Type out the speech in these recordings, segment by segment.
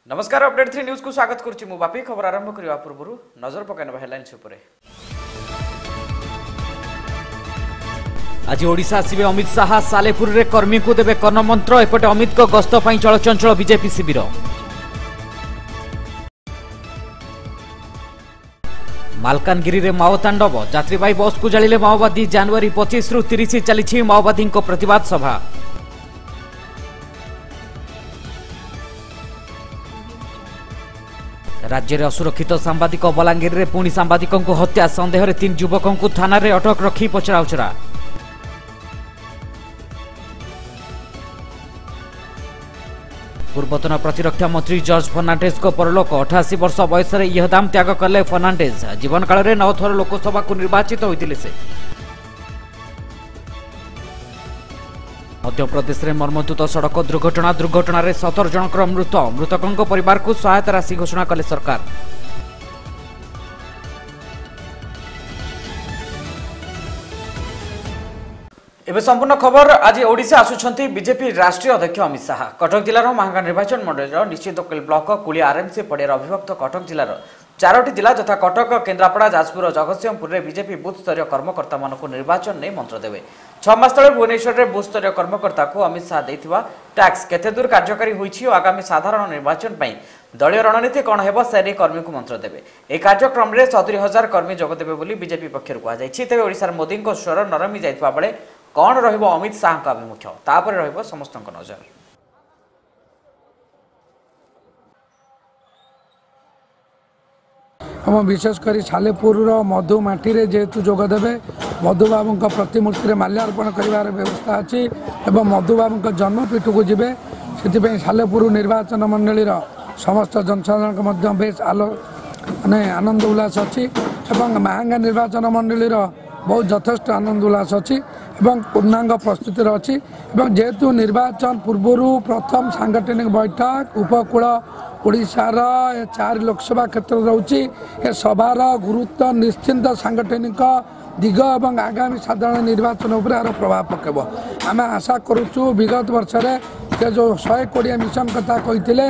नमस्कार update 3 news को स्वागत करुच्ची मु बापी खबर आरंभ करने पूर्व नजर पकाइना हेडलाइंस उपरे। आज ओडिशा आसिबे अमित शाह सालेपुर रे कर्मी को देबे कर्ण मंत्र एपटे अमित को गस्त पई चलचंचल बीजेपी शिविर। मालकानगिरी रे माओ तांडव यात्रीवाही बस को जालिले माओवादी जनवरी 25 रु 30 चली माओवादी प्रतिवाद सभा। राज्य में असुरक्षित सांबादिक बलांगीर रे पुणी सांबादिकों को हत्या सन्देह 3 युवकों को थाना रे अटक रखी पचराउचरा। पूर्वतन प्रतिरक्षा मंत्री जॉर्ज फर्नांडेज को परलोक 88 वर्ष बयस इहदाम त्याग कले फर्नांडेज। जीवन काल में 9 थर लोकसभा को निर्वाचित होते से। मध्य प्रदेश में मर्मन्तुद सड़क दुर्घटना रे 17 जनकर मृतकों परिवार को सहायता राशि घोषणा कले सरकार। एवं संपूर्ण खबर आज ओडिशा आसुछंती बीजेपी राष्ट्रीय अध्यक्ष अमित शाह। कटक जिलार महांगा निर्वाचन मंडल निश्चितकोइल ब्लॉक कुली आरएमसी पड़ियार अभिभक्त कटक जिलार 4टी जिला यथा कटक केन्द्रापड़ा जाजपुर और जगतसिंहपुर में बीजेपी बूथ स्तरीय कर्मकर्ता मानक निर्वाचन नहीं मंत्र देवे। 6 मास तले भुवनेश्वर में बूथ स्तरीय कर्मकर्ता को अमित शाह देथिबा टैक्स केते दूर कार्यकारी होईछि और आगामी साधारण निर्वाचन पई दलीय रणनीति कौन हेबो से कर्मी को मंत्र देवे। ए कार्यक्रम में 70,000 कर्मी जोग देवे बोली बीजेपी पक्षर कहुଯାଇଛି। तेज ओडिशार मोदी स्वर नरमी जाइतबा बेले कौन रहिबो अमित शाह का अभिमुख्य तापर रहिबो समस्त नजर। हम विशेषकर सालेपुर मधु माटी जेहेतु जोगदेवे मधु बाबू प्रतिमूर्ति माल्यार्पण कर व्यवस्था अच्छी एवं मधु बाबू जन्मपीठ को जी से सालेपुर निर्वाचन मंडलीर समस्त जनसाधारण बेस माने आनंद उल्लास अच्छी एवं महांगा निर्वाचन मंडलीर बहुत यथेष्ट आनंद उल्लास अच्छी एवं पूर्णांग प्रस्तुति अच्छी एवं जेहेतु निर्वाचन पूर्वर प्रथम सांगठनिक बैठक उपकूल ओडिशार 4 लोकसभा क्षेत्र रोचे ए सभार गुरुत्व निश्चिंत सांगठनिक दिग एवं आगामी साधारण निर्वाचन उपर यार प्रभाव पकेब। आम आशा करुचु विगत वर्ष जो 120 मिशन कथा कही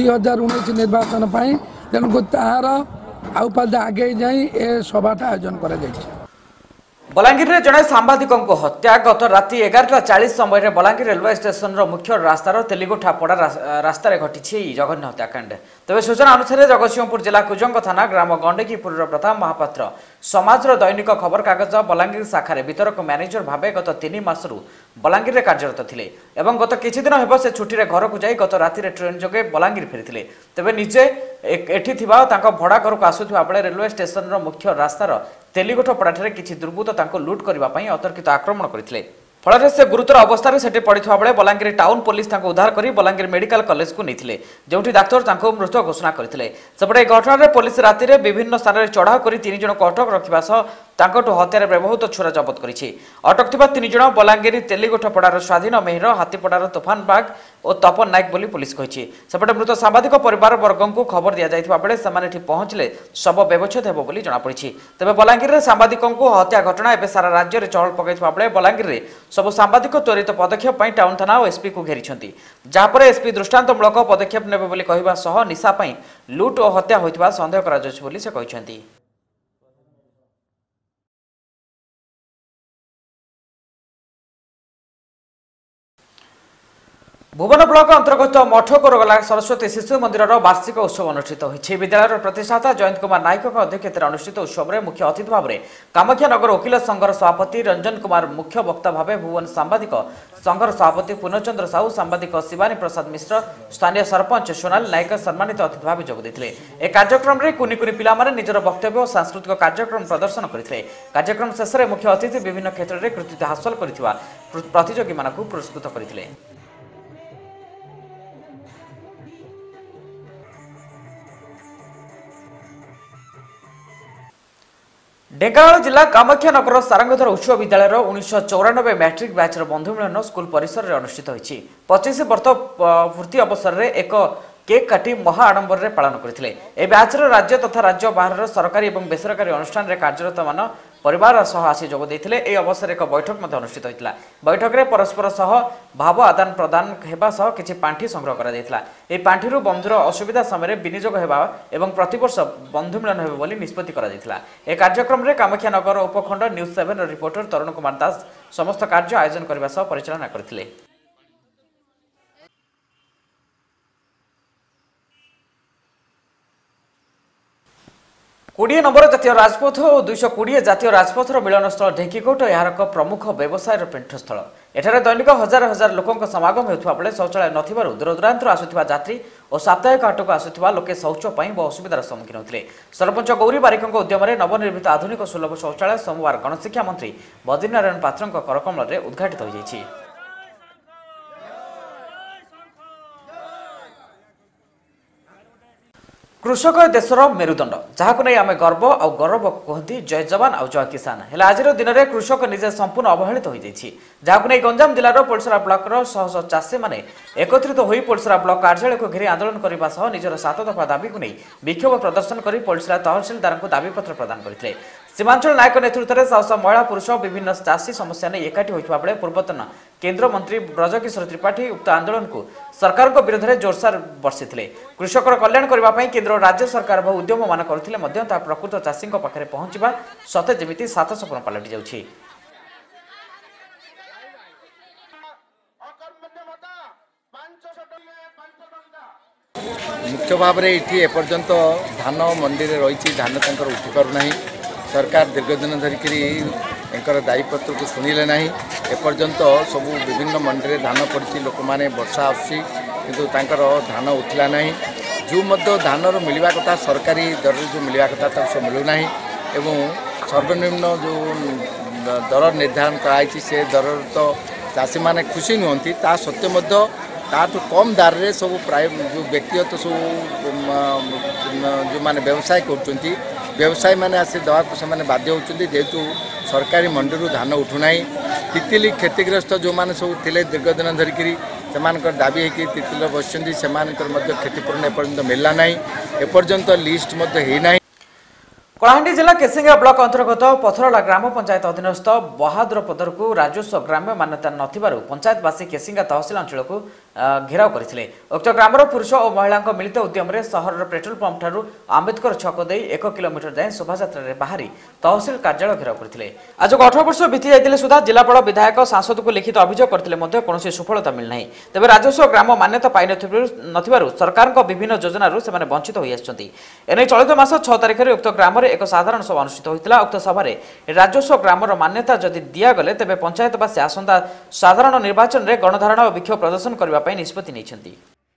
2019 निर्वाचन तेणुक तार आउपाद आगे जाई ए सभाटा आयोजन करा जायछि। बलांगीर में जड़े सांबादिकों को हत्या गत राति 11:40 समय बलांगीर रेलवे स्टेशन मुख्य रास्तार तेलिगोठा पड़ा रास्तार घटी जघन्य हत्याकांड। तेज सूचना अनुसार जगतसिंहपुर जिला कुजंग थाना ग्राम गंडेकीपुर प्रताप महापात्र समाजर दैनिक खबर कागज बलांगीर शाखार वितरक मैनेजर भावे गत 3 मासरू बलांगीर में कार्यरत थे एवं गत किछि दिन हेब से छुट्टी घर को जाई गत राति ट्रेन जोगे बलांगीर फेरी तेज निजे एठी थिबा तांको भड़ा घर को आसुथिबा बेले रेलवे स्टेशन मुख्य रास्तार तेलिगोठ पड़ाठे किछि दुर्बृत्त लुट करने अतर्कित आक्रमण करते फल से गुरुतर अवस्था से पड़ा बेले बलांगीर टाउन पुलिस उद्धार कर बलांगीर मेडिकल कॉलेज को नहीं जो डाक्तर मृत घोषणा करते सेपटे घटना पुलिस राति में विभिन्न स्थान में चढ़ाऊ कर 3 जन को अटक रखा सह हत्यार बहुत छुरा जबत कर अटक 3 जन बलांगीर तेलिगोठ पड़ार स्वाधीन मेहर हाथीपड़ार तोफान बाग और तपन नायक बोली पुलिस कही। सेपटे मृत सांबादिक परिवार वर्ग को खबर दि जाइथिबा बेले से पहुंचले शव व्यवच्छेद हेबो बोली जଣାपड़ी। तेज बलांगीर में सांबादिकों को हत्या घटना एवं सारा राज्य में चहल पकड़ा बेले बलांगीर में सबु सांबादिक त्वरित पदक्षेप टाउन थाना और एसपी को घेरी जहाँपर एसपी दृष्टांतमूलक पदक्षेप नेबे बोली कहवा सह निशा लुट और हत्या होइतिबा संदेह करा जायछि बोली से कहछन्ती। भुवन ब्लॉक अंतर्गत मठकोरगला सरस्वती शिशु मंदिर वार्षिक उत्सव अनुष्ठित होइछि। विद्यालय प्रतिष्ठाता जयंत कुमार नायक अध्यक्षतार अनुष्ठित उत्सव में मुख्य अतिथि भाव में कामाख्यानगर वकिल संघर सभापति रंजन कुमार मुख्य वक्ता भाव भुवन सांबादिक संघर सभापति पूर्णचंद्र साहू सांबादिक शिवानी प्रसाद मिश्र स्थानीय सरपंच सोनाली नायक सम्मानित अतिथि भाव जोग देथिले। ए कार्यक्रम में कुनि कुनि पिला माने निजर वक्तव्य और सांस्कृतिक कार्यक्रम प्रदर्शन करथिले। कार्यक्रम शेष में मुख्य अतिथि विभिन्न क्षेत्र में कृतित्व हासिल करथिबा प्रतियोगी मानकु पुरस्कृत करथिले। ढेंकानाल जिला कामाख्यानगर सारंगधर उच्च विद्यालय 1994 मैट्रिक बैचर बंधु मिलन स्कूल परिसर में अनुष्ठित होइछि। 25 वर्ष पूर्ति अवसर में एक केक काटी महा आडंबर में पालन करथिले। ए बैचर राज्य तथा राज्य बाहर सरकारी और बेसरकारी अनुष्ठान में कार्यरत मान परिवार सह आसी जोग देथिले। ए अवसर एक बैठक मध्ये अनुष्ठित होइतला। बैठक रे परस्पर सह भाव आदान प्रदान हेबा सह किछि पांठी संग्रह करा दैतला। ए पांठीरु बंधुर असुविधा समय विनियोग हेबा एवं प्रतिवर्ष बंधु मिलन हेबे बोली निष्पत्ति करा दैतला। ए कार्यक्रम रे कामाख्यानगर उपखंड न्यूज 7 रिपोर्टर तरुण कुमार दास समस्त कार्य आयोजन करबा सह परिचालन करथिले। 20 नंबर जातीय राजपथ और 220 जातीय राजपथर मिलनस्थल ढेंकीकोट यार एक प्रमुख व्यवसायर पीठस्थल। एठारे दैनिक हजार हजार लोकों समागम होता बेले शौचालय नथिबारु दूरदूरांतर आसुथिबा यात्री और साप्ताहिक हाटक आसुथिबा लोके शौच ପାଇଁ बहु असुविधार सम्मुखीन होते। सरपंच गौरी बारिकଙ୍କ उद्यमରେ नवनिर्मित आधुनिक सुलभ शौचालय सोमवार गणशिक्षा मंत्री बद्रीनारायण पात्रଙ୍କ करकमलରେ उद्घाटित ହୋଇଯାଇଛି। कृषक देशर मेरुदंड जहां नहीं आम गर्व आ गौरव कहती जय जवान आ जय किसान हेला आज दिन में कृषक निजे संपूर्ण अवहेलित हो जहां नहीं गंजाम जिलार पोलसरा ब्लॉकर शह शह चाषी मैंने एकत्रित हो पोलसरा ब्लॉक कार्यालय को घेरी आंदोलन करने निजर 7 दफा दाबी को नहीं विक्षोभ प्रदर्शन कर पोलसरा तहसिलदार को दाबीपत्र प्रदान करते। सीमांचल नायक नेतृत्व में शह शह महिला पुरुष विभिन्न चाषी समस्या नहीं एकाठी होता बेले पूर्वतन केन्द्र मंत्री ब्रजकिशोर त्रिपाठी उक्त आंदोलन को सरकार विरोध में जोरसार बर्षिले। कृषकर कल्याण करने केन्द्र और राज्य सरकार बहु उद्यम मान करते प्रकृत चाषी पाखे पहुंचा सते जमी सात सपन पलटि जाउछि। मुख्य भाव में ये एपर्यंत धान मंडी में रही धान तंकर उठी पारना सरकार दीर्घ दिन धरिक दायीपत्र को शुणिले ना एपर्यंत सब विभिन्न मंडी में धान पड़ी लोक मैंने वर्षा आसु धान उठला ना जो धान मिलवा कथा सरकारी दर जो मिलवा कथा सब मिलूना एवं सर्वनिम्न जो दर निर्धारण कराई से दर तो चाषी मैंने खुशी नुहति ता सत्वे ताठू कम दार रे सब प्राय जो व्यक्तिगत सब जो माने व्यवसाय कर व्यवसायी मैंने आसी दवा को से बाध्य होती जेहेतु सरकारी मंडी धान उठुना तितिली क्षतिग्रस्त जो मैंने सब थे दीर्घ दिन धरिक से दाबी है कि तितिल बस क्षतिपूरण एपर्यंत मिलला ना एपर्यंत लिस्ट होना। कलाहांडी जिला केसिंगा ब्लॉक अंतर्गत पथरला ग्राम पंचायत अधीनस्थ बहादुरपदर को राजस्व ग्राम्य मान्यता नथिबारु पंचायतवासी केसिंगा तहसिल अंचल को घेराव करथिले। उक्त ग्रामर पुरुष और महिला मिलित उद्यम सहर पेट्रोल पंप ठारू आंबेडकर छक दे 1 किलोमीटर जाए शोभायात्रा रे बाहरी तहसिल कार्यालय घेराव करथिले। आज 18 वर्ष बीती जाइतिले सुधा जिलापाल विधायक सांसद को लिखित अभियोग करथिले मध्य कोनोसी सफलता मिल नाही। तबे राजस्व ग्राम मान्यता पाइ नथिबारु सरकार को विभिन्न योजना से वंचित होई आछंती। एने चलित मास 6 तारिख रे उक्त ग्राम रे एक साधारण सभा अनुष्ठित होइतिला। उक्त सभा रे राजस्व ग्रामर मान्यता जदि दिया गले तबे पंचायतवासी आसंता साधारण निर्वाचन रे गणधारणा और विक्षोभ प्रदर्शन करबा पई निष्पत्ति नैछंती।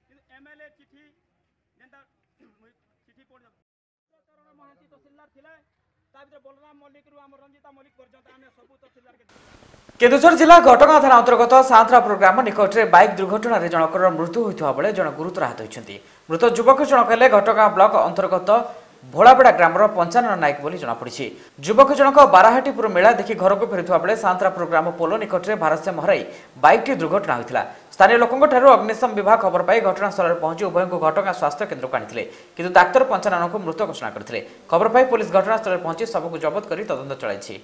केन्दुझर जिला घटगां थाना अंतर्गत सांतरापुर ग्राम निकट में बाइक दुर्घटना रे जनकर मृत्यु होता बेले जन गुरुतर आहत होती। मृत युवक जनक हेले घटगां ब्लॉक अंतर्गत भोलाबेड़ा ग्रामर पंचानन नायक बोली जनापड़ी। युवक जनक बाराहाटीपुर मेला देखि घर को फेरुवा बेले सांतरापुर ग्राम पोलो निकट में भारसाम्य हराई बाइकटी दुर्घटना होता। स्थानीय लोकों ठारू अग्निशम विभाग खबर पाई घटनास्थल पहुंची उभय को घटगां स्वास्थ्य केन्द्र को आनी किंतु डाक्तर पंचानन को मृत घोषणा करते। खबर पाई पुलिस घटनास्थल पहुंची सबको जबत कर तदंत चलाई।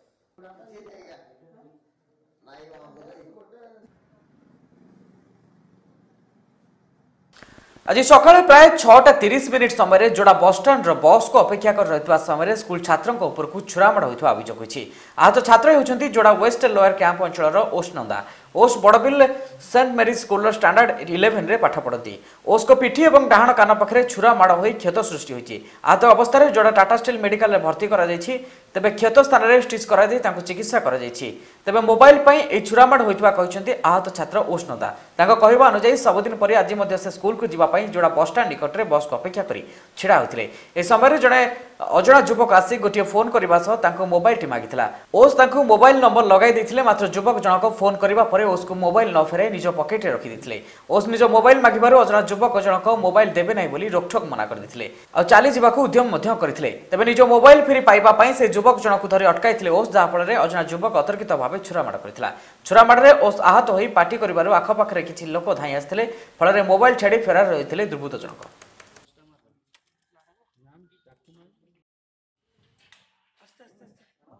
आज सकाଳେ प्राय 6:30 समय जोड़ा बसस्टाण्ड बस को अपेक्षा कर रही समय स्कूल छात्रों उपरकू छुरामाड़ होता अभियोग होती। आहत छात्र होती जोड़ा वेस्ट लोअर कैंप अंचल ओसनंदा ओस Barbil Saint Mary school standard 11 रे पाठ पढ़ती। ओस को पिठी और डाहाण कान पाखे छुरामाड़ हो क्षत सृष्टि होती। आहत अवस्था जोड़ा टाटा स्टील मेडिकल भर्ती तेबे क्षत स्थान में स्टिच कर चिकित्सा तेबे मोबाइल पर छुरामाड़ होता आहत छात्र ओसनंदा कहवा अनुजाई सबुदिन पर आज से स्कूल को जावाई जोड़ा बसस्टाण्ड निकट में बस को अपेक्षा कर छिड़ा होते। ए समय जड़े अजणा युवक आसी गोटे फोन करने मोबाइल मागिला। ओस मोबाइल नंबर लगे मात्र युवक जनक फोन करने ओस को मोबाइल न फेराई निज पकेट में रखिदे। ओस निज मोबाइल मागिबार अजणा युवक जनक मोबाइल देवे ना बोली रोकठोक मना करते और चली जावाक उद्यम करते। तेज निज मोबाइल फेरी पाइबा से युवक जनक धरी अटकाई ओस जहाँफल अजणा युवक अतर्कित भाव छुरामाड़ करता। छुरामाड़े ओस आहत हो पार्टी कर आखपाखे किसी लोक धाई आसते फल मोबाइल छाड़ी फेरार रही दुर्बृत्त जनक।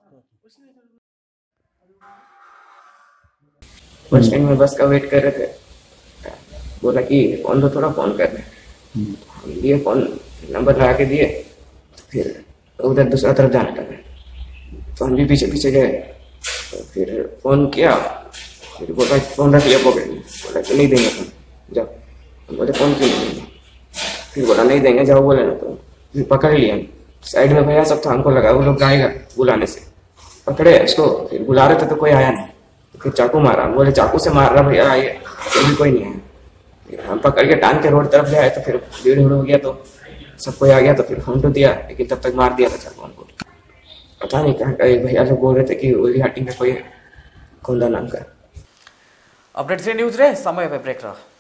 बस स्टैंड में बस का वेट कर रहे थे, बोला कि फोन तो थोड़ा फोन कर रहे, हम दिए फोन, नंबर लगा के दिए, फिर उधर दूसरा तरफ जाने लगे, तो हम भी पीछे पीछे गए, तो फिर फोन किया, फिर बोला फोन रखिए पॉकेट में, बोला कि नहीं देंगे फोन, जाओ। हम बोले फोन क्यों नहीं देंगे, फिर बोला नहीं देंगे जाओ, बोले ना, तो फिर पकड़ लिया। साइड में भैया सब था, हमको लगा वो लोग आएगा बुलाने से, पकड़े उसको, फिर बुला रहे थे तो कोई आया नहीं, तो फिर चाकू मारा, बोले चाकू से मार रहा भैया आइए, फिर भी कोई नहीं आया। फिर हम पकड़ के टांग के रोड तरफ जाए, तो फिर भीड़ हो गया, तो सब कोई आ गया, तो फिर फोन तो दिया, लेकिन तब तक मार दिया था चाकू हमको। पता नहीं कहाँ का भैया लोग बोल रहे थे कि ओलीहाटी में कोई कोंदा नाम का। अपडेट 3 न्यूज रे समय पे ब्रेक रहा।